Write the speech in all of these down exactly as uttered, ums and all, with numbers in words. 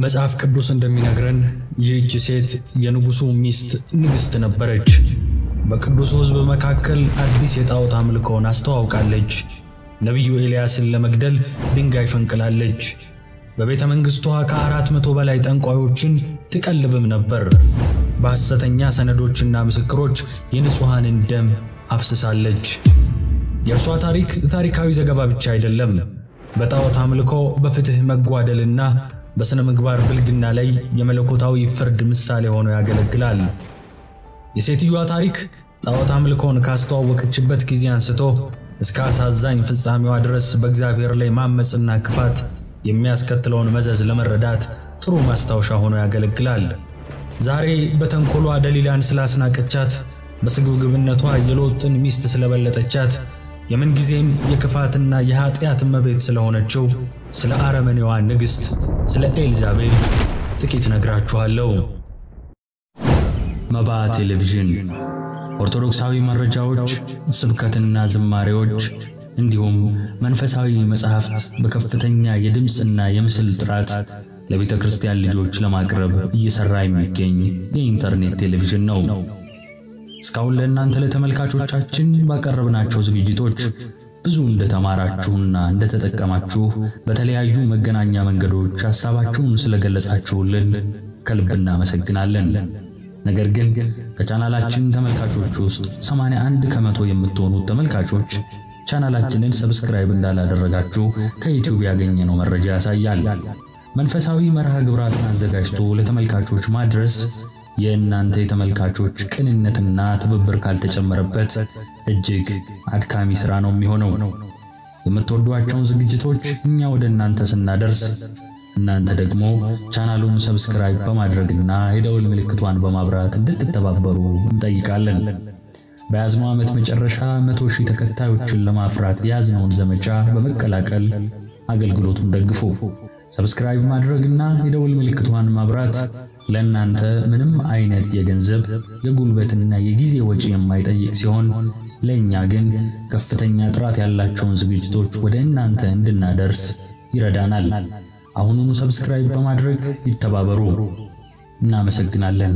መጽሐፍ ቅዱስ እንደሚነግረን ይህች ሴት የንጉሱ ሚስት ንግስት ነበረች። በቅዱስ ሕዝብ መካከል አዲስ የጣዖት አምልኮን አስተዋውቃለች። ነብዩ ኤልያስን ለመግደል ድንጋይ ፈንቅላለች። በቤተ መንግስቷ ከአራት መቶ በላይ ጠንቋዮችን ትቀልብም ነበር። በሐሰተኛ ሰነዶችና ምስክሮች የንጹሃንን ደም አፍስሳለች። የእርሷ ታሪክ ታሪካዊ ዘገባ ብቻ አይደለም። በጣዖት አምልኮ በፍትህ መጓደልና በስነ ምግባር ብልግና ላይ የመለኮታዊ ፍርድ ምሳሌ ሆኖ ያገለግላል። የሴትዮዋ ታሪክ ጣዖት አምልኮን ካስተዋወቀችበት ጊዜ አንስቶ እስከ አሳዛኝ ፍጻሜዋ ድረስ በእግዚአብሔር ላይ ማመጽና ክፋት የሚያስከትለውን መዘዝ ለመረዳት ጥሩ ማስታወሻ ሆኖ ያገለግላል። ዛሬ በተንኮሏ ደሊላን ስላስናቀቻት፣ በስግብግብነቷ የሎጥን ሚስት ስለበለጠቻት፣ የምን ጊዜም የክፋትና የኃጢአት መቤት ስለሆነችው ስለ አረመኔዋ ንግስት ስለ ኤልዛቤል ጥቂት ነግራችኋለሁ። መባ ቴሌቪዥን ኦርቶዶክሳዊ መረጃዎች፣ ስብከትና ዝማሬዎች እንዲሁም መንፈሳዊ መጻሕፍት በከፍተኛ የድምጽና የምስል ጥራት ለቤተ ክርስቲያን ልጆች ለማቅረብ እየሰራ የሚገኝ የኢንተርኔት ቴሌቪዥን ነው። እስካሁን ለእናንተ ለተመልካቾቻችን ባቀረብናቸው ዝግጅቶች ብዙ እንደተማራችሁና እንደተጠቀማችሁ በተለያዩ መገናኛ መንገዶች ሐሳባችሁን ስለገለጻችሁልን ከልብ እናመሰግናለን። ነገር ግን ከቻናላችን ተመልካቾች ውስጥ ሰማንያ አንድ ከመቶ የምትሆኑት ተመልካቾች ቻናላችንን ሰብስክራይብ እንዳላደረጋችሁ ከዩቲዩብ ያገኘነው መረጃ ያሳያል። መንፈሳዊ መርሃ ግብራትን አዘጋጅቶ ለተመልካቾች ማድረስ የእናንተ የተመልካቾች ቅንነትና ትብብር ካልተጨመረበት እጅግ አድካሚ ሥራ ነው የሚሆነው። የምትወዷቸውን ዝግጅቶች እኛ ወደ እናንተ ስናደርስ እናንተ ደግሞ ቻናሉን ሰብስክራይብ በማድረግና የደወል ምልክቷን በማብራት እንድትተባበሩ እንጠይቃለን። በያዝነው ዓመት መጨረሻ መቶ ሺህ ተከታዮችን ለማፍራት ያዝነውን ዘመቻ በመቀላቀል አገልግሎቱን ደግፉ። ሰብስክራይብ ማድረግና የደወል ምልክቷን ማብራት ለእናንተ ምንም አይነት የገንዘብ የጉልበትና የጊዜ ወጪ የማይጠይቅ ሲሆን ለኛ ግን ከፍተኛ ጥራት ያላቸውን ዝግጅቶች ወደ እናንተ እንድናደርስ ይረዳናል። አሁኑኑ ሰብስክራይብ በማድረግ ይተባበሩ። እናመሰግናለን።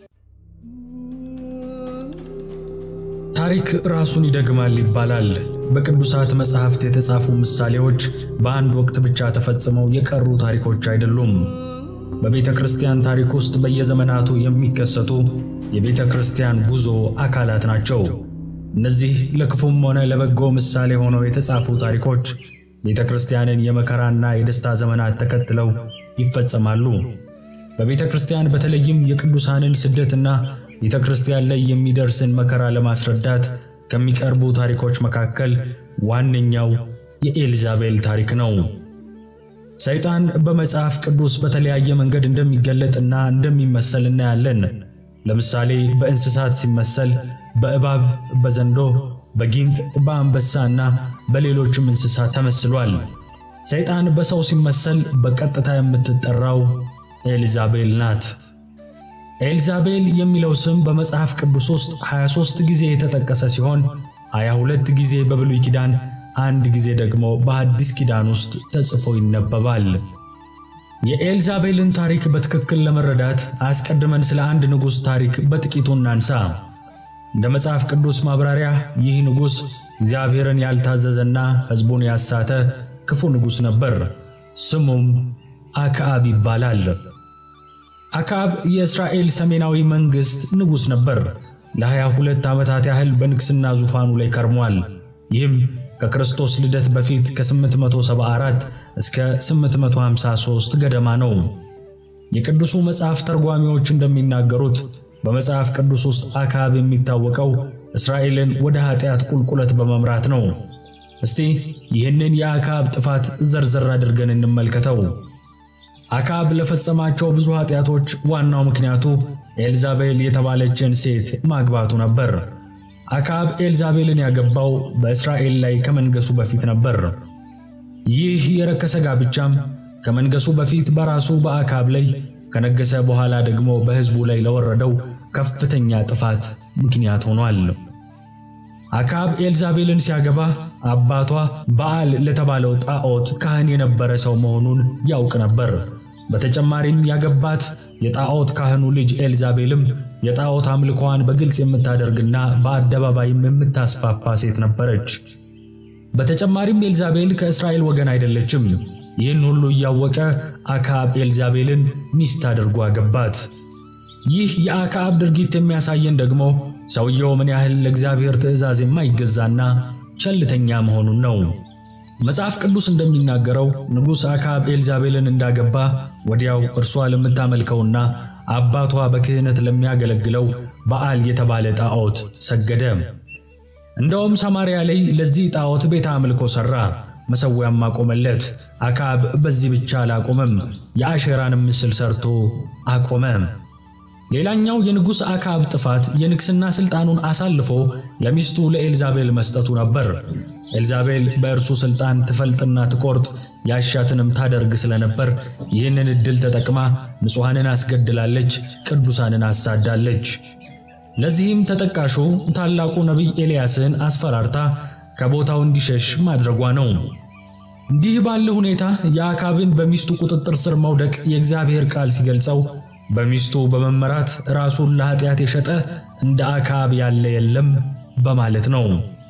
ታሪክ ራሱን ይደግማል ይባላል። በቅዱሳት መጻሕፍት የተጻፉ ምሳሌዎች በአንድ ወቅት ብቻ ተፈጽመው የቀሩ ታሪኮች አይደሉም። በቤተ ክርስቲያን ታሪክ ውስጥ በየዘመናቱ የሚከሰቱ የቤተ ክርስቲያን ጉዞ አካላት ናቸው። እነዚህ ለክፉም ሆነ ለበጎ ምሳሌ ሆነው የተጻፉ ታሪኮች ቤተ ክርስቲያንን የመከራና የደስታ ዘመናት ተከትለው ይፈጸማሉ። በቤተ ክርስቲያን በተለይም የቅዱሳንን ስደትና ቤተ ክርስቲያን ላይ የሚደርስን መከራ ለማስረዳት ከሚቀርቡ ታሪኮች መካከል ዋነኛው የኤልዛቤል ታሪክ ነው። ሰይጣን በመጽሐፍ ቅዱስ በተለያየ መንገድ እንደሚገለጥና እንደሚመሰል እናያለን። ለምሳሌ በእንስሳት ሲመሰል በእባብ፣ በዘንዶ፣ በጊንጥ፣ በአንበሳና በሌሎችም እንስሳት ተመስሏል። ሰይጣን በሰው ሲመሰል በቀጥታ የምትጠራው ኤልዛቤል ናት። ኤልዛቤል የሚለው ስም በመጽሐፍ ቅዱስ ውስጥ ሃያ ሦስት ጊዜ የተጠቀሰ ሲሆን ሃያ ሁለት ጊዜ በብሉይ ኪዳን፣ አንድ ጊዜ ደግሞ በአዲስ ኪዳን ውስጥ ተጽፎ ይነበባል። የኤልዛቤልን ታሪክ በትክክል ለመረዳት አስቀድመን ስለ አንድ ንጉስ ታሪክ በጥቂቱ እናንሳ። እንደ መጽሐፍ ቅዱስ ማብራሪያ ይህ ንጉስ እግዚአብሔርን ያልታዘዘና ሕዝቡን ያሳተ ክፉ ንጉስ ነበር። ስሙም አክዓብ ይባላል። አክዓብ የእስራኤል ሰሜናዊ መንግስት ንጉስ ነበር። ለሃያ ሁለት ዓመታት ያህል በንግስና ዙፋኑ ላይ ከርሟል። ይህም ከክርስቶስ ልደት በፊት ከ874 እስከ ስምንት መቶ ሃምሳ ሦስት ገደማ ነው። የቅዱሱ መጽሐፍ ተርጓሚዎች እንደሚናገሩት በመጽሐፍ ቅዱስ ውስጥ አክዓብ የሚታወቀው እስራኤልን ወደ ኃጢአት ቁልቁለት በመምራት ነው። እስቲ ይህንን የአክዓብ ጥፋት ዘርዘር አድርገን እንመልከተው። አክዓብ ለፈጸማቸው ብዙ ኃጢአቶች ዋናው ምክንያቱ ኤልዛቤል የተባለችን ሴት ማግባቱ ነበር። አክዓብ ኤልዛቤልን ያገባው በእስራኤል ላይ ከመንገሱ በፊት ነበር። ይህ የረከሰ ጋብቻም ከመንገሱ በፊት በራሱ በአክዓብ ላይ ከነገሰ በኋላ ደግሞ በሕዝቡ ላይ ለወረደው ከፍተኛ ጥፋት ምክንያት ሆኗል። አክዓብ ኤልዛቤልን ሲያገባ አባቷ በዓል ለተባለው ጣዖት ካህን የነበረ ሰው መሆኑን ያውቅ ነበር። በተጨማሪም ያገባት የጣዖት ካህኑ ልጅ ኤልዛቤልም የጣዖት አምልኮዋን በግልጽ የምታደርግና በአደባባይም የምታስፋፋ ሴት ነበረች። በተጨማሪም ኤልዛቤል ከእስራኤል ወገን አይደለችም። ይህን ሁሉ ያወቀ አክዓብ ኤልዛቤልን ሚስት አድርጎ አገባት። ይህ የአክዓብ ድርጊት የሚያሳየን ደግሞ ሰውየው ምን ያህል ለእግዚአብሔር ትእዛዝ የማይገዛና ቸልተኛ መሆኑን ነው። መጽሐፍ ቅዱስ እንደሚናገረው ንጉሥ አክዓብ ኤልዛቤልን እንዳገባ ወዲያው እርሷ ለምታመልከውና አባቷ በክህነት ለሚያገለግለው በዓል የተባለ ጣዖት ሰገደ። እንደውም ሰማርያ ላይ ለዚህ ጣዖት ቤተ አምልኮ ሠራ፣ መሠዊያም አቆመለት። አክዓብ በዚህ ብቻ አላቆመም፣ የአሼራን ምስል ሰርቶ አቆመ። ሌላኛው የንጉሥ አክዓብ ጥፋት የንግስና ስልጣኑን አሳልፎ ለሚስቱ ለኤልዛቤል መስጠቱ ነበር። ኤልዛቤል በእርሱ ስልጣን ትፈልጥና ትቆርጥ ያሻትንም ታደርግ ስለነበር ይህንን እድል ተጠቅማ ንጹሐንን አስገድላለች፣ ቅዱሳንን አሳዳለች። ለዚህም ተጠቃሹ ታላቁ ነቢይ ኤልያስን አስፈራርታ ከቦታው እንዲሸሽ ማድረጓ ነው። እንዲህ ባለ ሁኔታ የአክዓብን በሚስቱ ቁጥጥር ስር መውደቅ የእግዚአብሔር ቃል ሲገልጸው በሚስቱ በመመራት ራሱን ለኃጢአት የሸጠ እንደ አክዓብ ያለ የለም በማለት ነው።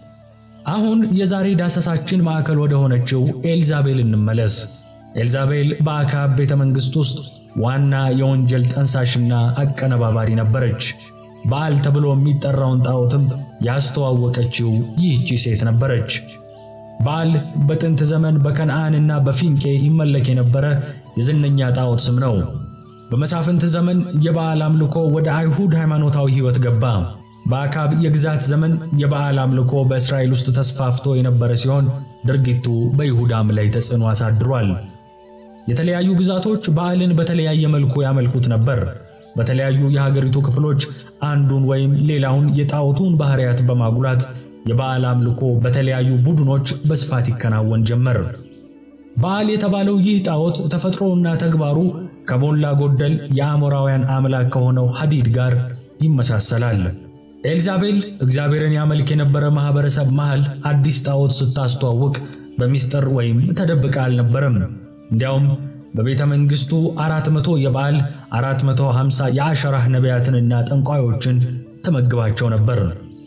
አሁን የዛሬ ዳሰሳችን ማዕከል ወደ ሆነችው ኤልዛቤል እንመለስ። ኤልዛቤል በአክዓብ ቤተ መንግሥት ውስጥ ዋና የወንጀል ጠንሳሽና አቀነባባሪ ነበረች። በዓል ተብሎ የሚጠራውን ጣዖትም ያስተዋወቀችው ይህች ሴት ነበረች። በዓል በጥንት ዘመን በከነዓንና በፊንቄ ይመለክ የነበረ የዝነኛ ጣዖት ስም ነው። በመሳፍንት ዘመን የበዓል አምልኮ ወደ አይሁድ ሃይማኖታዊ ሕይወት ገባ። በአክዓብ የግዛት ዘመን የበዓል አምልኮ በእስራኤል ውስጥ ተስፋፍቶ የነበረ ሲሆን ድርጊቱ በይሁዳም ላይ ተጽዕኖ አሳድሯል። የተለያዩ ግዛቶች በዓልን በተለያየ መልኩ ያመልኩት ነበር። በተለያዩ የሀገሪቱ ክፍሎች አንዱን ወይም ሌላውን የጣዖቱን ባህሪያት በማጉላት የበዓል አምልኮ በተለያዩ ቡድኖች በስፋት ይከናወን ጀመር። በዓል የተባለው ይህ ጣዖት ተፈጥሮና ተግባሩ ከሞላ ጎደል የአሞራውያን አምላክ ከሆነው ሐዲድ ጋር ይመሳሰላል። ኤልዛቤል እግዚአብሔርን ያመልክ የነበረ ማህበረሰብ መሃል አዲስ ጣዖት ስታስተዋውቅ በሚስጥር ወይም ተደብቃ አልነበረም። እንዲያውም በቤተ መንግስቱ አራት መቶ የበዓል አራት መቶ ሃምሳ የአሸራህ ነቢያትንና ጠንቋዮችን ተመግባቸው ነበር።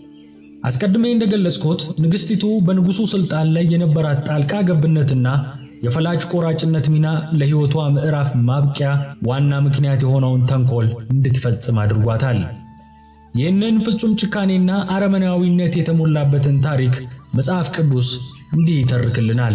አስቀድሜ እንደገለጽኩት ንግስቲቱ በንጉሱ ስልጣን ላይ የነበራት ጣልቃ ገብነትና የፈላጭ ቆራጭነት ሚና ለሕይወቷ ምዕራፍ ማብቂያ ዋና ምክንያት የሆነውን ተንኮል እንድትፈጽም አድርጓታል። ይህንን ፍጹም ጭካኔና አረመናዊነት የተሞላበትን ታሪክ መጽሐፍ ቅዱስ እንዲህ ይተርክልናል።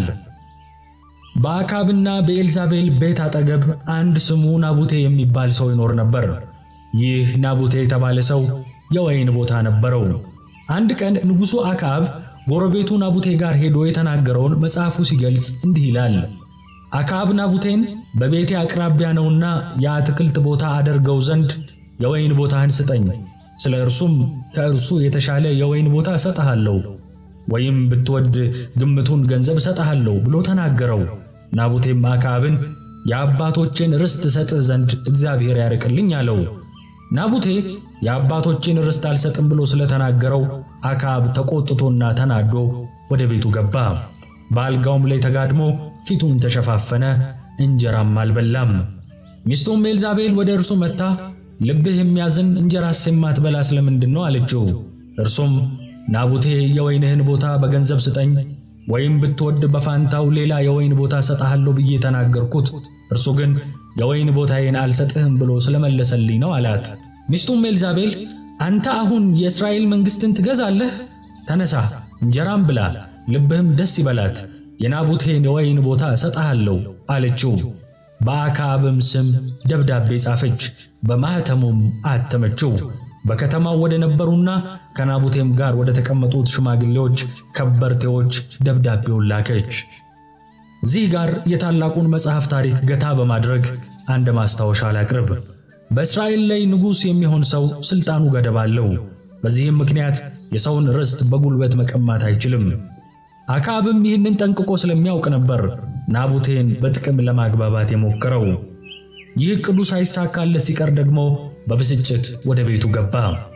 በአክዓብና በኤልዛቤል ቤት አጠገብ አንድ ስሙ ናቡቴ የሚባል ሰው ይኖር ነበር። ይህ ናቡቴ የተባለ ሰው የወይን ቦታ ነበረው። አንድ ቀን ንጉሱ አክዓብ ጎረቤቱ ናቡቴ ጋር ሄዶ የተናገረውን መጽሐፉ ሲገልጽ እንዲህ ይላል። አክዓብ ናቡቴን በቤቴ አቅራቢያ ነውና የአትክልት ቦታ አደርገው ዘንድ የወይን ቦታህን ስጠኝ፣ ስለ እርሱም ከእርሱ የተሻለ የወይን ቦታ ሰጣሃለሁ፣ ወይም ብትወድ ግምቱን ገንዘብ ሰጣሃለሁ ብሎ ተናገረው። ናቡቴም አክዓብን የአባቶቼን ርስት ሰጥህ ዘንድ እግዚአብሔር ያርቅልኝ አለው። ናቡቴ የአባቶቼን ርስት አልሰጥም ብሎ ስለተናገረው አክዓብ ተቆጥቶና ተናዶ ወደ ቤቱ ገባ። በአልጋውም ላይ ተጋድሞ ፊቱን ተሸፋፈነ፣ እንጀራም አልበላም። ሚስቱም ኤልዛቤል ወደ እርሱ መጣ። ልብህ የሚያዝን እንጀራስ የማትበላ ስለምንድን ነው አለችው። እርሱም ናቡቴ የወይንህን ቦታ በገንዘብ ስጠኝ፣ ወይም ብትወድ በፋንታው ሌላ የወይን ቦታ ሰጣሃለሁ ብዬ ተናገርኩት፣ እርሱ ግን የወይን ቦታዬን አልሰጥህም ብሎ ስለመለሰልኝ ነው አላት። ሚስቱም ኤልዛቤል አንተ አሁን የእስራኤል መንግስትን ትገዛለህ? ተነሳ፣ እንጀራም ብላ፣ ልብህም ደስ ይበላት፣ የናቡቴን የወይን ቦታ ሰጣሃለሁ አለችው። በአክዓብም ስም ደብዳቤ ጻፈች፣ በማህተሙም አተመችው። በከተማው ወደ ነበሩና ከናቡቴም ጋር ወደ ተቀመጡት ሽማግሌዎች ከበርቴዎች ደብዳቤውን ላከች። እዚህ ጋር የታላቁን መጽሐፍ ታሪክ ገታ በማድረግ አንድ ማስታወሻ ላቅርብ። በእስራኤል ላይ ንጉስ የሚሆን ሰው ስልጣኑ ገደብ አለው። በዚህም ምክንያት የሰውን ርስት በጉልበት መቀማት አይችልም። አክዓብም ይህንን ጠንቅቆ ስለሚያውቅ ነበር ናቡቴን በጥቅም ለማግባባት የሞከረው። ይህ ቅዱስ ሳይሳካለት ሲቀር ደግሞ በብስጭት ወደ ቤቱ ገባ።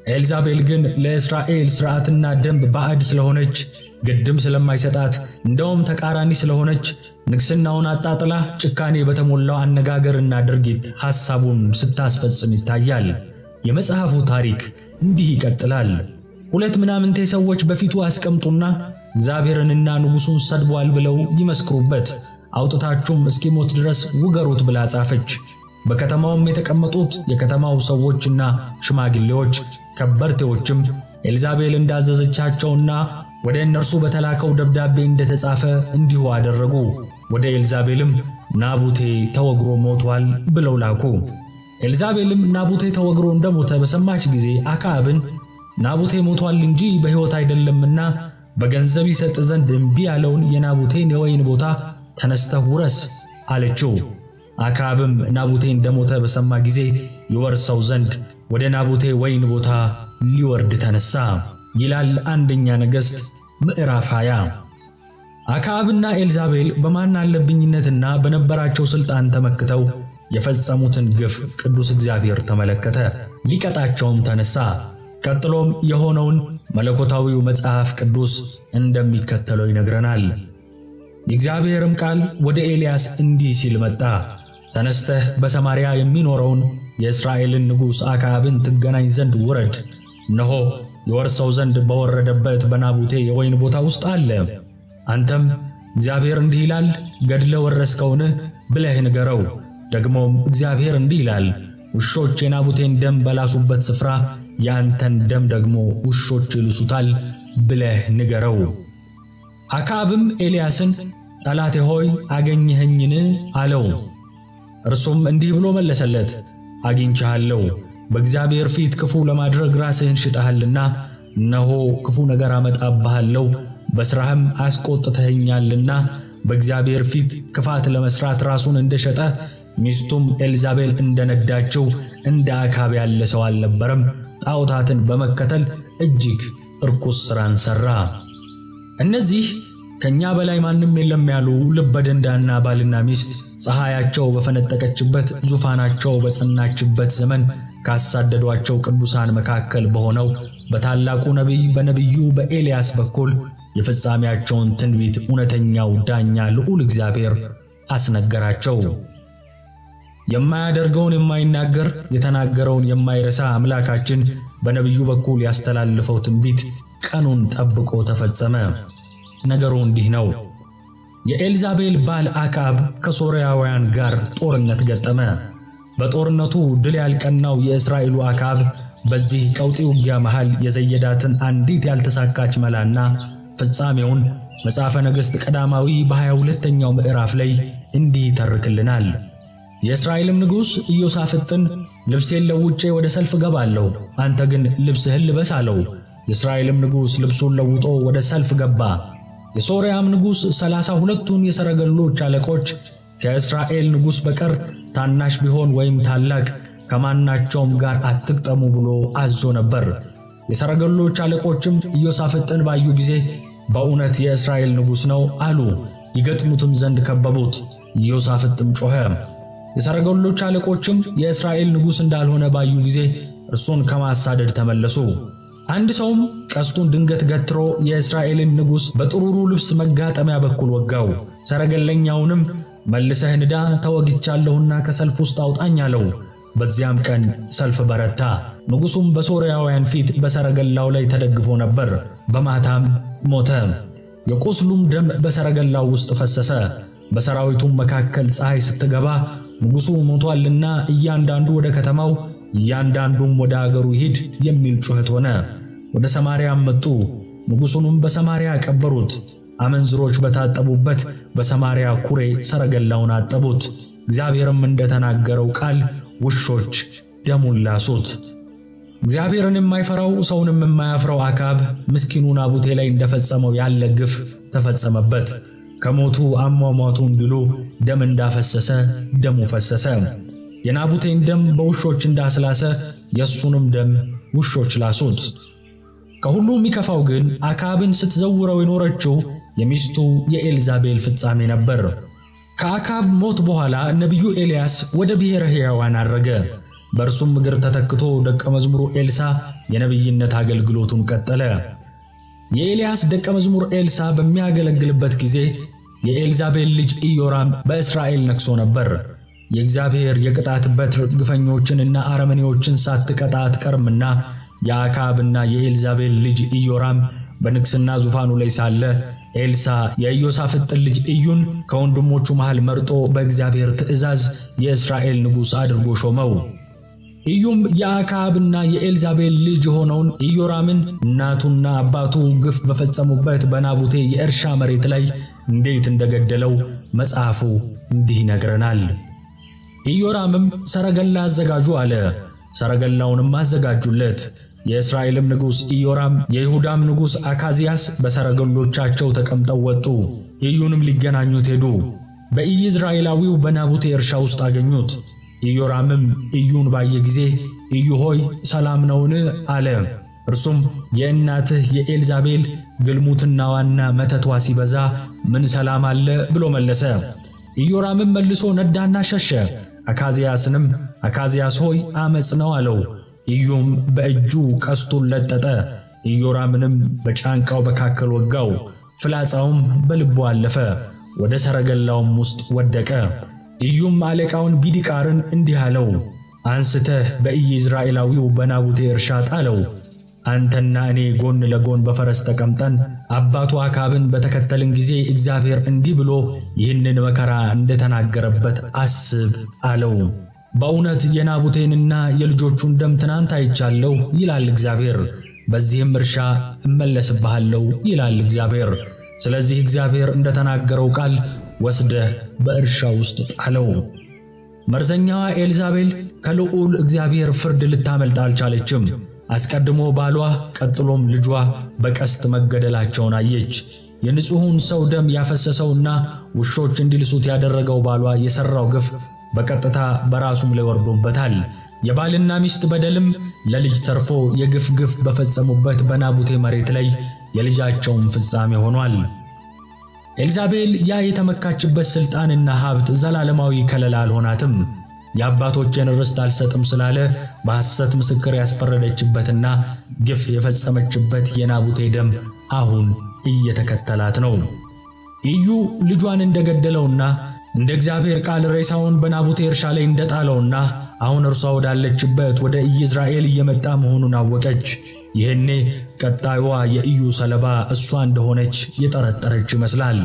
ኤልዛቤል ግን ለእስራኤል ሥርዓትና ደንብ ባዕድ ስለሆነች ግድም ስለማይሰጣት እንደውም ተቃራኒ ስለሆነች ንግስናውን አጣጥላ ጭካኔ በተሞላው አነጋገርና ድርጊት ሐሳቡን ስታስፈጽም ይታያል። የመጽሐፉ ታሪክ እንዲህ ይቀጥላል። ሁለት ምናምንቴ ሰዎች በፊቱ አስቀምጡና እግዚአብሔርንና ንጉሱን ሰድቧል ብለው ይመስክሩበት፣ አውጥታችሁም እስኪሞት ድረስ ውገሩት ብላ ጻፈች። በከተማውም የተቀመጡት የከተማው ሰዎችና ሽማግሌዎች ከበርቴዎችም ኤልዛቤል እንዳዘዘቻቸውና ወደ እነርሱ በተላከው ደብዳቤ እንደተጻፈ እንዲሁ አደረጉ። ወደ ኤልዛቤልም ናቡቴ ተወግሮ ሞቷል ብለው ላኩ። ኤልዛቤልም ናቡቴ ተወግሮ እንደሞተ በሰማች ጊዜ አክዓብን ናቡቴ ሞቷል እንጂ በሕይወት አይደለምና በገንዘብ ይሰጥ ዘንድ እምቢ ያለውን የናቡቴን የወይን ቦታ ተነስተህ ውረስ አለችው። አክዓብም ናቡቴ እንደሞተ በሰማ ጊዜ ይወርሰው ዘንድ ወደ ናቡቴ ወይን ቦታ ሊወርድ ተነሳ ይላል አንደኛ ነገሥት ምዕራፍ ሃያ። አክዓብና ኤልዛቤል በማናለብኝነትና በነበራቸው ሥልጣን ተመክተው የፈጸሙትን ግፍ ቅዱስ እግዚአብሔር ተመለከተ፣ ሊቀጣቸውም ተነሳ። ቀጥሎም የሆነውን መለኮታዊው መጽሐፍ ቅዱስ እንደሚከተለው ይነግረናል። የእግዚአብሔርም ቃል ወደ ኤልያስ እንዲህ ሲል መጣ። ተነስተህ በሰማርያ የሚኖረውን የእስራኤልን ንጉሥ አክዓብን ትገናኝ ዘንድ ውረድ። እነሆ ይወርሰው ዘንድ በወረደበት በናቡቴ የወይን ቦታ ውስጥ አለ። አንተም እግዚአብሔር እንዲህ ይላል ገድለ ወረስከውን ብለህ ንገረው። ደግሞም እግዚአብሔር እንዲህ ይላል ውሾች የናቡቴን ደም በላሱበት ስፍራ ያንተን ደም ደግሞ ውሾች ይልሱታል ብለህ ንገረው። አክዓብም ኤልያስን ጠላቴ ሆይ አገኘኸኝን አለው። እርሱም እንዲህ ብሎ መለሰለት፣ አግኝቻለሁ። በእግዚአብሔር ፊት ክፉ ለማድረግ ራስህን ሽጠሃልና እነሆ ክፉ ነገር አመጣብሃለሁ፣ በስራህም አስቆጥተኸኛልና በእግዚአብሔር ፊት ክፋት ለመስራት ራሱን እንደሸጠ ሚስቱም ኤልዛቤል እንደነዳቸው እንደ አክዓብ ያለ ሰው አልነበረም። ጣዖታትን በመከተል እጅግ እርኩስ ሥራን ሠራ። እነዚህ ከኛ በላይ ማንም የለም ያሉ ልበደንዳና ባልና ሚስት ፀሐያቸው በፈነጠቀችበት ዙፋናቸው በጸናችበት ዘመን ካሳደዷቸው ቅዱሳን መካከል በሆነው በታላቁ ነቢይ በነቢዩ በኤልያስ በኩል የፍጻሜያቸውን ትንቢት እውነተኛው ዳኛ ልዑል እግዚአብሔር አስነገራቸው። የማያደርገውን የማይናገር የተናገረውን የማይረሳ አምላካችን በነቢዩ በኩል ያስተላልፈው ትንቢት ቀኑን ጠብቆ ተፈጸመ። ነገሩ እንዲህ ነው። የኤልዛቤል ባል አክዓብ ከሶርያውያን ጋር ጦርነት ገጠመ። በጦርነቱ ድል ያልቀናው የእስራኤሉ አክዓብ በዚህ ቀውጢ ውጊያ መሃል የዘየዳትን አንዲት ያልተሳካች መላና ፍጻሜውን መጽሐፈ ነገሥት ቀዳማዊ በሃያ ሁለተኛው ምዕራፍ ላይ እንዲህ ይተርክልናል። የእስራኤልም ንጉሥ ኢዮሳፍጥን ልብሴን ለውጬ ወደ ሰልፍ ገባለሁ፣ አንተ ግን ልብስህን ልበስ አለው። የእስራኤልም ንጉሥ ልብሱን ለውጦ ወደ ሰልፍ ገባ። የሶርያም ንጉሥ ሰላሳ ሁለቱን የሰረገሎች አለቆች ከእስራኤል ንጉሥ በቀር ታናሽ ቢሆን ወይም ታላቅ ከማናቸውም ጋር አትግጠሙ ብሎ አዞ ነበር። የሰረገሎች አለቆችም ኢዮሳፍጥን ባዩ ጊዜ በእውነት የእስራኤል ንጉሥ ነው አሉ። ይገጥሙትም ዘንድ ከበቡት። ኢዮሳፍጥም ጮኸ። የሰረገሎች አለቆችም የእስራኤል ንጉሥ እንዳልሆነ ባዩ ጊዜ እርሱን ከማሳደድ ተመለሱ። አንድ ሰውም ቀስቱን ድንገት ገትሮ የእስራኤልን ንጉሥ በጥሩሩ ልብስ መጋጠሚያ በኩል ወጋው። ሰረገለኛውንም መልሰህ ንዳ፣ ተወግቻለሁና ከሰልፍ ውስጥ አውጣኝ አለው። በዚያም ቀን ሰልፍ በረታ። ንጉሡም በሶርያውያን ፊት በሰረገላው ላይ ተደግፎ ነበር። በማታም ሞተ። የቁስሉም ደም በሰረገላው ውስጥ ፈሰሰ። በሰራዊቱም መካከል ፀሐይ ስትገባ ንጉሡ ሞቷልና እያንዳንዱ ወደ ከተማው እያንዳንዱም ወደ አገሩ ይሄድ የሚል ጩኸት ሆነ። ወደ ሰማርያም መጡ። ንጉሡንም በሰማርያ ቀበሩት። አመንዝሮች በታጠቡበት በሰማርያ ኩሬ ሰረገላውን አጠቡት። እግዚአብሔርም እንደተናገረው ቃል ውሾች ደሙን ላሱት። እግዚአብሔርን የማይፈራው ሰውንም የማያፍረው አክዓብ ምስኪኑ ናቡቴ ላይ እንደፈጸመው ያለ ግፍ ተፈጸመበት። ከሞቱ አሟሟቱ እንዲሉ ደም እንዳፈሰሰ ደሙ ፈሰሰ። የናቡቴን ደም በውሾች እንዳስላሰ የሱንም ደም ውሾች ላሱት። ከሁሉም የሚከፋው ግን አክዓብን ስትዘውረው የኖረችው የሚስቱ የኤልዛቤል ፍጻሜ ነበር። ከአክዓብ ሞት በኋላ ነቢዩ ኤልያስ ወደ ብሔረ ሕያዋን አረገ። በእርሱም እግር ተተክቶ ደቀ መዝሙሩ ኤልሳ የነብይነት አገልግሎቱን ቀጠለ። የኤልያስ ደቀ መዝሙር ኤልሳ በሚያገለግልበት ጊዜ የኤልዛቤል ልጅ ኢዮራም በእስራኤል ነግሶ ነበር። የእግዚአብሔር የቅጣት በትር ግፈኞችንና አረመኔዎችን ሳትቀጣ አትቀርምና የአካብና የኤልዛቤል ልጅ ኢዮራም በንግስና ዙፋኑ ላይ ሳለ ኤልሳ የኢዮሳፍጥ ልጅ ኢዩን ከወንድሞቹ መሃል መርጦ በእግዚአብሔር ትእዛዝ የእስራኤል ንጉሥ አድርጎ ሾመው። ኢዩም የአካብና የኤልዛቤል ልጅ ሆነውን ኢዮራምን እናቱና አባቱ ግፍ በፈጸሙበት በናቡቴ የእርሻ መሬት ላይ እንዴት እንደገደለው መጽሐፉ እንዲህ ይነግረናል። ኢዮራምም ሰረገላ አዘጋጁ አለ። ሰረገላውንም አዘጋጁለት። የእስራኤልም ንጉሥ ኢዮራም የይሁዳም ንጉሥ አካዚያስ በሰረገሎቻቸው ተቀምጠው ወጡ። ኢዩንም ሊገናኙት ሄዱ። በኢይዝራኤላዊው በናቡቴ እርሻ ውስጥ አገኙት። ኢዮራምም ኢዩን ባየ ጊዜ ኢዩ ሆይ ሰላም ነውን? አለ። እርሱም የእናትህ የኤልዛቤል ግልሙትናዋና መተቷ ሲበዛ ምን ሰላም አለ ብሎ መለሰ። ኢዮራምም መልሶ ነዳና ሸሸ። አካዚያስንም አካዚያስ ሆይ አመጽ ነው አለው። ኢዩም በእጁ ቀስቱን ለጠጠ። ኢዮራምንም በጫንቃው በካከል ወጋው። ፍላጻውም በልቡ አለፈ፣ ወደ ሰረገላውም ውስጥ ወደቀ። ኢዩም አለቃውን ቢዲቃርን እንዲህ አለው፣ አንስተህ በኢይዝራኤላዊው በናቡቴ እርሻ ጣለው። አንተና እኔ ጎን ለጎን በፈረስ ተቀምጠን አባቱ አካብን በተከተልን ጊዜ እግዚአብሔር እንዲህ ብሎ ይህንን መከራ እንደተናገረበት አስብ አለው። በእውነት የናቡቴንና የልጆቹን ደም ትናንት አይቻለሁ ይላል እግዚአብሔር። በዚህም እርሻ እመለስብሃለሁ ይላል እግዚአብሔር። ስለዚህ እግዚአብሔር እንደተናገረው ቃል ወስደህ በእርሻ ውስጥ ጣለው። መርዘኛዋ ኤልዛቤል ከልዑል እግዚአብሔር ፍርድ ልታመልጥ አልቻለችም። አስቀድሞ ባሏ ቀጥሎም ልጇ በቀስት መገደላቸውን አየች። የንጹሑን ሰው ደም ያፈሰሰውና ውሾች እንዲልሱት ያደረገው ባሏ የሰራው ግፍ በቀጥታ በራሱም ላይ ወርዶበታል። የባልና ሚስት በደልም ለልጅ ተርፎ የግፍ ግፍ በፈጸሙበት በናቡቴ መሬት ላይ የልጃቸውም ፍጻሜ ሆኗል። ኤልዛቤል ያ የተመካችበት ስልጣንና ሀብት ዘላለማዊ ከለላ አልሆናትም። የአባቶችን ርስት አልሰጥም ስላለ በሐሰት ምስክር ያስፈረደችበትና ግፍ የፈጸመችበት የናቡቴ ደም አሁን እየተከተላት ነው። ኢዩ ልጇን እንደገደለውና እንደ እግዚአብሔር ቃል ሬሳውን በናቡቴ እርሻ ላይ እንደጣለውና አሁን እርሷ ወዳለችበት ወደ ኢይዝራኤል እየመጣ መሆኑን አወቀች። ይህኔ ቀጣዩዋ የኢዩ ሰለባ እሷ እንደሆነች የጠረጠረች ይመስላል።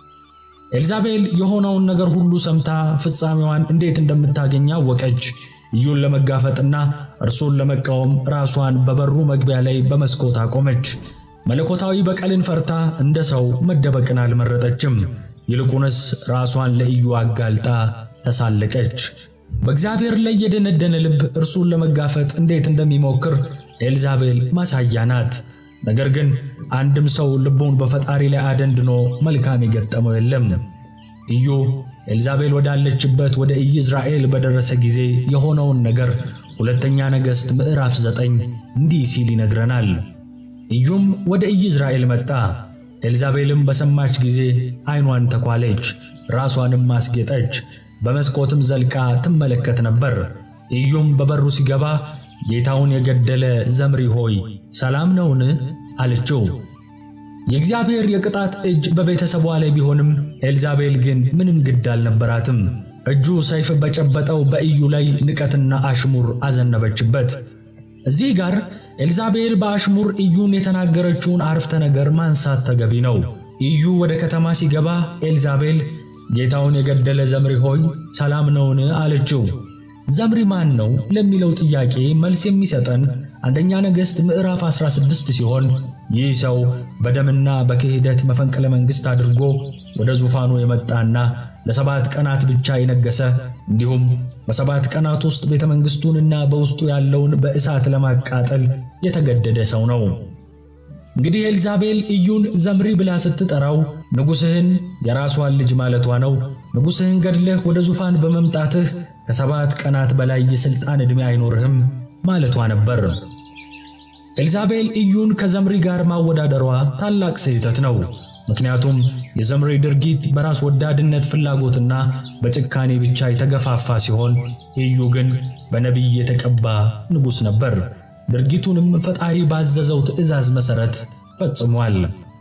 ኤልዛቤል የሆነውን ነገር ሁሉ ሰምታ ፍጻሜዋን እንዴት እንደምታገኝ አወቀች። ኢዩን ለመጋፈጥና እርሱን ለመቃወም ራሷን በበሩ መግቢያ ላይ በመስኮት አቆመች። መለኮታዊ በቀልን ፈርታ እንደ ሰው መደበቅን አልመረጠችም። ይልቁንስ ራሷን ለኢዩ አጋልጣ ተሳለቀች። በእግዚአብሔር ላይ የደነደነ ልብ እርሱን ለመጋፈጥ እንዴት እንደሚሞክር ኤልዛቤል ማሳያ ናት። ነገር ግን አንድም ሰው ልቡን በፈጣሪ ላይ አደንድኖ መልካም የገጠመው የለም። ኢዩ ኤልዛቤል ወዳለችበት ወደ ኢይዝራኤል በደረሰ ጊዜ የሆነውን ነገር ሁለተኛ ነገሥት ምዕራፍ ዘጠኝ እንዲህ ሲል ይነግረናል። ኢዩም ወደ ኢይዝራኤል መጣ። ኤልዛቤልም በሰማች ጊዜ ዓይኗን ተኳለች፣ ራሷንም አስጌጠች፣ በመስኮትም ዘልቃ ትመለከት ነበር። ኢዩም በበሩ ሲገባ ጌታውን የገደለ ዘምሪ ሆይ ሰላም ነውን? አለችው። የእግዚአብሔር የቅጣት እጅ በቤተሰቧ ላይ ቢሆንም ኤልዛቤል ግን ምንም ግድ አልነበራትም። እጁ ሰይፍ በጨበጠው በኢዩ ላይ ንቀትና አሽሙር አዘነበችበት። እዚህ ጋር ኤልዛቤል በአሽሙር ኢዩን የተናገረችውን አርፍተ ነገር ማንሳት ተገቢ ነው። ኢዩ ወደ ከተማ ሲገባ ኤልዛቤል ጌታውን የገደለ ዘምሪ ሆይ ሰላም ነውን? አለችው። ዘምሪ ማን ነው ለሚለው ጥያቄ መልስ የሚሰጠን አንደኛ ነገሥት ምዕራፍ አስራ ስድስት ሲሆን ይህ ሰው በደምና በክህደት መፈንቅለ መንግስት አድርጎ ወደ ዙፋኑ የመጣና ለሰባት ቀናት ብቻ የነገሰ እንዲሁም በሰባት ቀናት ውስጥ ቤተ መንግስቱንና በውስጡ ያለውን በእሳት ለማቃጠል የተገደደ ሰው ነው። እንግዲህ ኤልዛቤል ኢዩን ዘምሪ ብላ ስትጠራው ንጉስህን የራስዋን ልጅ ማለቷ ነው። ንጉስህን ገድለህ ወደ ዙፋን በመምጣትህ ከሰባት ቀናት በላይ የስልጣን ዕድሜ አይኖርህም ማለቷ ነበር። ኤልዛቤል ኢዩን ከዘምሪ ጋር ማወዳደሯ ታላቅ ስህተት ነው። ምክንያቱም የዘምሪ ድርጊት በራስ ወዳድነት ፍላጎትና በጭካኔ ብቻ የተገፋፋ ሲሆን ኢዩ ግን በነቢይ የተቀባ ንጉስ ነበር። ድርጊቱንም ፈጣሪ ባዘዘው ትእዛዝ መሰረት ፈጽሟል።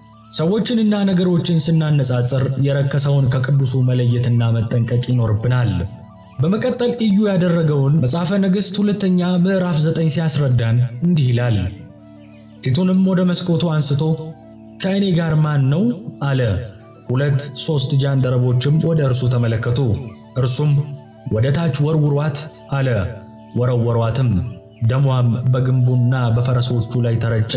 ሰዎችንና ነገሮችን ስናነጻጽር የረከሰውን ከቅዱሱ መለየትና መጠንቀቅ ይኖርብናል። በመቀጠል ኢዩ ያደረገውን መጽሐፈ ነገሥት ሁለተኛ ምዕራፍ ዘጠኝ ሲያስረዳን እንዲህ ይላል። ፊቱንም ወደ መስኮቱ አንስቶ ከእኔ ጋር ማን ነው አለ። ሁለት ሶስት ጃንደረቦችም ወደ እርሱ ተመለከቱ። እርሱም ወደ ታች ወርውሯት አለ። ወረወሯትም፣ ደሟም በግንቡና በፈረሶቹ ላይ ተረጨ፣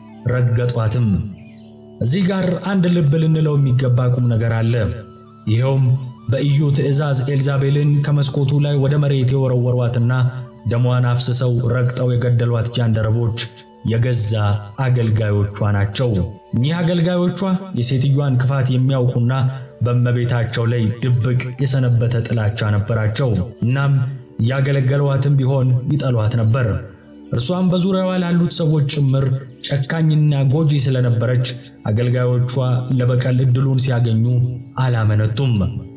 ረገጧትም። እዚህ ጋር አንድ ልብ ልንለው የሚገባ ቁም ነገር አለ። ይሄውም በኢዩ ትእዛዝ ኤልዛቤልን ከመስኮቱ ላይ ወደ መሬት የወረወሯትና ደሟን አፍስሰው ረግጠው የገደሏት ጃንደረቦች የገዛ አገልጋዮቿ ናቸው። እኚህ አገልጋዮቿ የሴትዮዋን ክፋት የሚያውቁና በእመቤታቸው ላይ ድብቅ የሰነበተ ጥላቻ ነበራቸው። እናም ያገለገሏትም ቢሆን ይጠሏት ነበር። እርሷም በዙሪያዋ ላሉት ሰዎች ጭምር ጨካኝና ጎጂ ስለነበረች አገልጋዮቿ ለበቀል እድሉን ሲያገኙ አላመነቱም።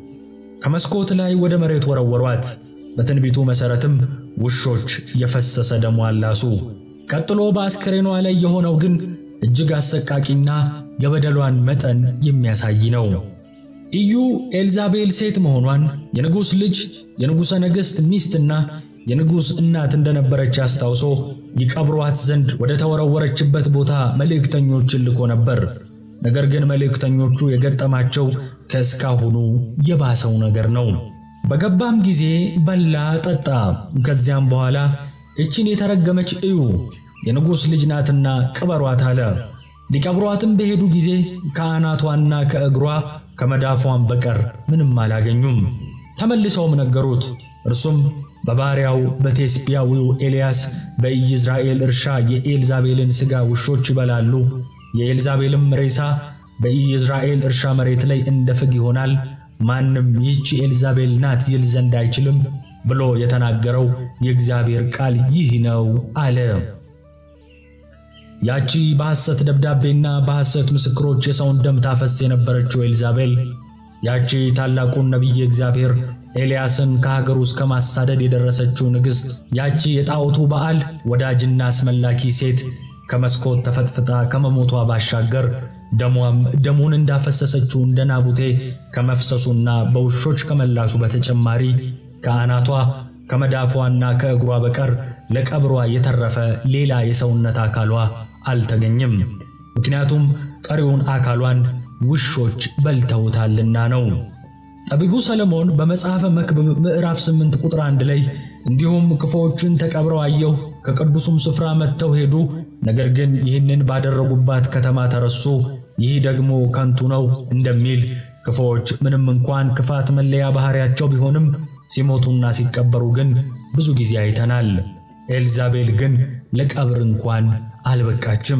ከመስኮት ላይ ወደ መሬት ወረወሯት። በትንቢቱ መሰረትም ውሾች የፈሰሰ ደሟን ላሱ። ቀጥሎ በአስከሬኗ ላይ የሆነው ግን እጅግ አሰቃቂና የበደሏን መጠን የሚያሳይ ነው። ኢዩ ኤልዛቤል ሴት መሆኗን የንጉስ ልጅ የንጉሰ ነገሥት ሚስትና የንጉስ እናት እንደነበረች አስታውሶ ይቀብሯት ዘንድ ወደ ተወረወረችበት ቦታ መልእክተኞችን ልኮ ነበር። ነገር ግን መልእክተኞቹ የገጠማቸው ከስካሁኑ የባሰው ነገር ነው። በገባም ጊዜ በላ ጠጣ። ከዚያም በኋላ እቺን የተረገመች እዩ የንጉስ ልጅ ናትና ቅበሯት አለ። ሊቀብሯትም በሄዱ ጊዜ ከአናቷና ከእግሯ ከመዳፏም በቀር ምንም አላገኙም። ተመልሰውም ነገሩት። እርሱም በባሪያው በቴስቢያዊው ኤልያስ በኢይዝራኤል እርሻ የኤልዛቤልን ሥጋ ውሾች ይበላሉ፣ የኤልዛቤልም ሬሳ በኢይዝራኤል እርሻ መሬት ላይ እንደ ፍግ ይሆናል፣ ማንም ይህች ኤልዛቤል ናት ይል ዘንድ አይችልም ብሎ የተናገረው የእግዚአብሔር ቃል ይህ ነው አለ። ያቺ በሐሰት ደብዳቤና በሐሰት ምስክሮች የሰውን ደም ታፈስ የነበረችው ኤልዛቤል፣ ያቺ ታላቁን ነቢይ እግዚአብሔር ኤልያስን ከሀገሩ እስከ ማሳደድ የደረሰችው ንግሥት፣ ያቺ የጣዖቱ በዓል ወዳጅና አስመላኪ ሴት ከመስኮት ተፈጥፍጣ ከመሞቷ ባሻገር ደሟም ደሙን እንዳፈሰሰችው እንደ ናቡቴ ከመፍሰሱና በውሾች ከመላሱ በተጨማሪ ከአናቷ ከመዳፏና ከእግሯ በቀር ለቀብሯ የተረፈ ሌላ የሰውነት አካሏ አልተገኘም። ምክንያቱም ቀሪውን አካሏን ውሾች በልተውታልና ነው። ጠቢቡ ሰለሞን በመጽሐፈ መክብብ ምዕራፍ ስምንት ቁጥር አንድ ላይ እንዲሁም ክፉዎችን ተቀብረው አየሁ፣ ከቅዱሱም ስፍራ መጥተው ሄዱ፣ ነገር ግን ይህንን ባደረጉባት ከተማ ተረሱ፣ ይህ ደግሞ ከንቱ ነው እንደሚል ክፉዎች ምንም እንኳን ክፋት መለያ ባህሪያቸው ቢሆንም ሲሞቱና ሲቀበሩ ግን ብዙ ጊዜ አይተናል። ኤልዛቤል ግን ለቀብር እንኳን አልበቃችም።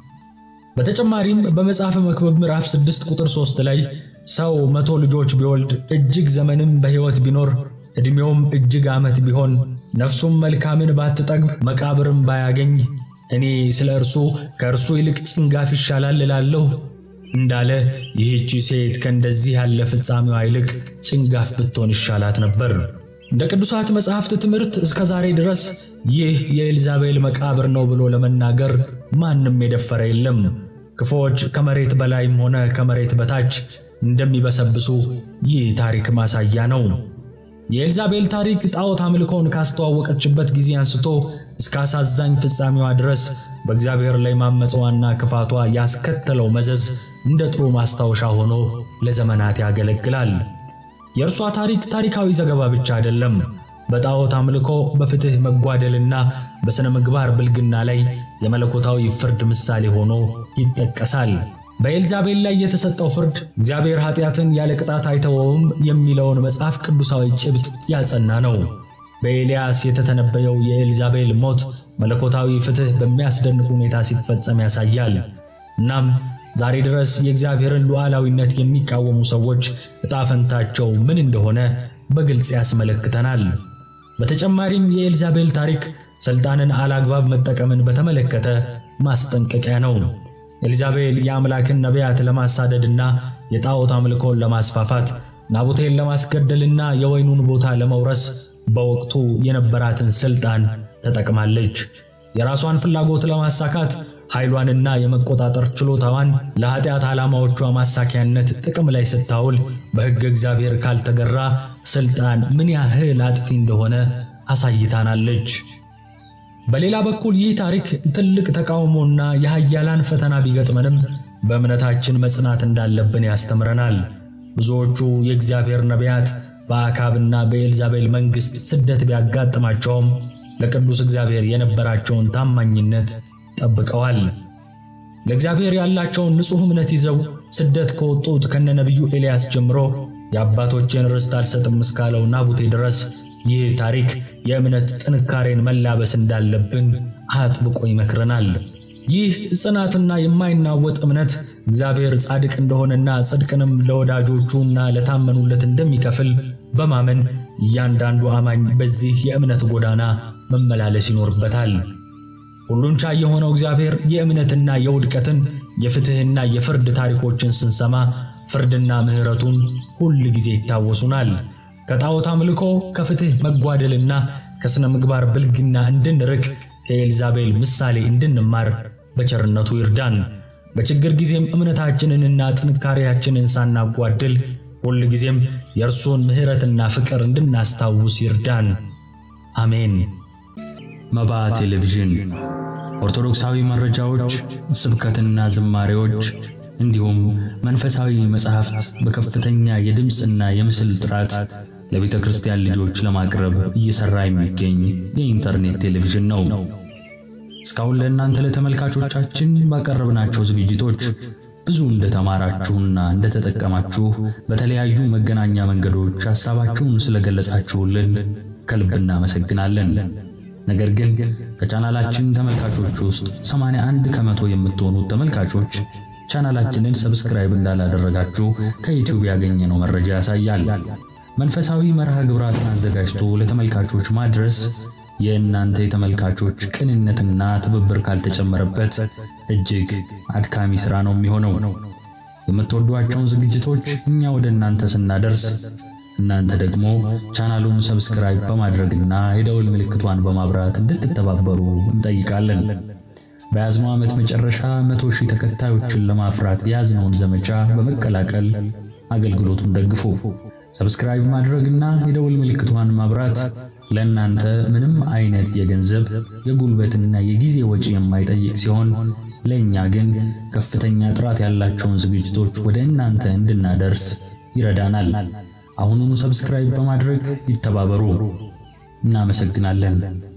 በተጨማሪም በመጽሐፈ መክብብ ምዕራፍ ስድስት ቁጥር ሶስት ላይ ሰው መቶ ልጆች ቢወልድ እጅግ ዘመንም በሕይወት ቢኖር እድሜውም እጅግ ዓመት ቢሆን ነፍሱም መልካምን ባትጠግብ መቃብርም ባያገኝ እኔ ስለ እርሱ ከእርሱ ይልቅ ጭንጋፍ ይሻላል እላለሁ እንዳለ ይህች ሴት ከእንደዚህ ያለ ፍጻሜዋ ይልቅ ጭንጋፍ ብትሆን ይሻላት ነበር። እንደ ቅዱሳት መጻሕፍት ትምህርት እስከ ዛሬ ድረስ ይህ የኤልዛቤል መቃብር ነው ብሎ ለመናገር ማንም የደፈረ የለም። ክፉዎች ከመሬት በላይም ሆነ ከመሬት በታች እንደሚበሰብሱ ይህ ታሪክ ማሳያ ነው። የኤልዛቤል ታሪክ ጣዖት አምልኮን ካስተዋወቀችበት ጊዜ አንስቶ እስከ አሳዛኝ ፍጻሜዋ ድረስ በእግዚአብሔር ላይ ማመጽዋና ክፋቷ ያስከተለው መዘዝ እንደ ጥሩ ማስታወሻ ሆኖ ለዘመናት ያገለግላል። የእርሷ ታሪክ ታሪካዊ ዘገባ ብቻ አይደለም። በጣዖት አምልኮ በፍትህ መጓደልና በስነ ምግባር ብልግና ላይ የመለኮታዊ ፍርድ ምሳሌ ሆኖ ይጠቀሳል። በኤልዛቤል ላይ የተሰጠው ፍርድ እግዚአብሔር ኃጢአትን ያለ ቅጣት አይተወውም የሚለውን መጽሐፍ ቅዱሳዊ ጭብጥ ያጸና ነው። በኤልያስ የተተነበየው የኤልዛቤል ሞት መለኮታዊ ፍትህ በሚያስደንቅ ሁኔታ ሲፈጸም ያሳያል። እናም ዛሬ ድረስ የእግዚአብሔርን ሉዓላዊነት የሚቃወሙ ሰዎች ዕጣ ፈንታቸው ምን እንደሆነ በግልጽ ያስመለክተናል። በተጨማሪም የኤልዛቤል ታሪክ ስልጣንን አላግባብ መጠቀምን በተመለከተ ማስጠንቀቂያ ነው። ኤልዛቤል የአምላክን ነቢያት ለማሳደድና የጣዖት አምልኮን ለማስፋፋት ናቡቴን ለማስገደልና የወይኑን ቦታ ለመውረስ በወቅቱ የነበራትን ስልጣን ተጠቅማለች። የራሷን ፍላጎት ለማሳካት ኃይሏንና የመቆጣጠር ችሎታዋን ለኃጢአት ዓላማዎቿ ማሳኪያነት ጥቅም ላይ ስታውል በሕግ እግዚአብሔር ካልተገራ ስልጣን ምን ያህል አጥፊ እንደሆነ አሳይታናለች። በሌላ በኩል ይህ ታሪክ ትልቅ ተቃውሞና የኃያላን ፈተና ቢገጥመንም በእምነታችን መጽናት እንዳለብን ያስተምረናል። ብዙዎቹ የእግዚአብሔር ነቢያት በአካብና በኤልዛቤል መንግስት ስደት ቢያጋጥማቸውም ለቅዱስ እግዚአብሔር የነበራቸውን ታማኝነት ጠብቀዋል። ለእግዚአብሔር ያላቸውን ንጹህ እምነት ይዘው ስደት ከወጡት ከነነብዩ ኤልያስ ጀምሮ የአባቶችን ርስት አልሰጥም እስካለው ናቡቴ ድረስ ይህ ታሪክ የእምነት ጥንካሬን መላበስ እንዳለብን አጥብቆ ይመክረናል። ይህ ጽናትና የማይናወጥ እምነት እግዚአብሔር ጻድቅ እንደሆነና ጽድቅንም ለወዳጆቹና ለታመኑለት እንደሚከፍል በማመን እያንዳንዱ አማኝ በዚህ የእምነት ጎዳና መመላለስ ይኖርበታል። ሁሉን ቻይ የሆነው እግዚአብሔር የእምነትና የውድቀትን የፍትህና የፍርድ ታሪኮችን ስንሰማ ፍርድና ምህረቱን ሁሉ ጊዜ ይታወሱናል። ከጣዖት አምልኮ ከፍትህ መጓደልና ከስነ ምግባር ብልግና እንድንርቅ ከኤልዛቤል ምሳሌ እንድንማር በቸርነቱ ይርዳን። በችግር ጊዜም እምነታችንንና ጥንካሬያችንን ሳናጓድል ሁሉ ጊዜም የእርሱን ምህረትና ፍቅር እንድናስታውስ ይርዳን። አሜን። መባ ቴሌቪዥን ኦርቶዶክሳዊ መረጃዎች፣ ስብከትና ዝማሬዎች እንዲሁም መንፈሳዊ መጻሕፍት በከፍተኛ የድምጽና የምስል ጥራት ለቤተ ክርስቲያን ልጆች ለማቅረብ እየሰራ የሚገኝ የኢንተርኔት ቴሌቪዥን ነው። እስካሁን ለእናንተ ለተመልካቾቻችን ባቀረብናቸው ዝግጅቶች ብዙ እንደተማራችሁና እንደተጠቀማችሁ በተለያዩ መገናኛ መንገዶች ሐሳባችሁን ስለገለጻችሁልን ከልብ እናመሰግናለን። ነገር ግን ከቻናላችን ተመልካቾች ውስጥ ሰማንያ አንድ ከመቶ የምትሆኑት ተመልካቾች ቻናላችንን ሰብስክራይብ እንዳላደረጋችሁ ከዩቲዩብ ያገኘነው መረጃ ያሳያል። መንፈሳዊ መርሃ ግብራትን አዘጋጅቶ ለተመልካቾች ማድረስ የእናንተ የተመልካቾች ቅንነትና ትብብር ካልተጨመረበት እጅግ አድካሚ ሥራ ነው የሚሆነው። የምትወዷቸውን ዝግጅቶች እኛ ወደ እናንተ ስናደርስ እናንተ ደግሞ ቻናሉን ሰብስክራይብ በማድረግና የደወል ምልክቷን በማብራት እንድትተባበሩ እንጠይቃለን። በያዝነው ዓመት መጨረሻ መቶ ሺህ ተከታዮችን ለማፍራት ያዝነውን ዘመቻ በመቀላቀል አገልግሎቱን ደግፉ። ሰብስክራይብ ማድረግና የደወል ምልክቷን ማብራት ለእናንተ ምንም አይነት የገንዘብ የጉልበትና የጊዜ ወጪ የማይጠይቅ ሲሆን ለኛ ግን ከፍተኛ ጥራት ያላቸውን ዝግጅቶች ወደ እናንተ እንድናደርስ ይረዳናል። አሁኑኑ ሰብስክራይብ በማድረግ ይተባበሩ። እናመሰግናለን።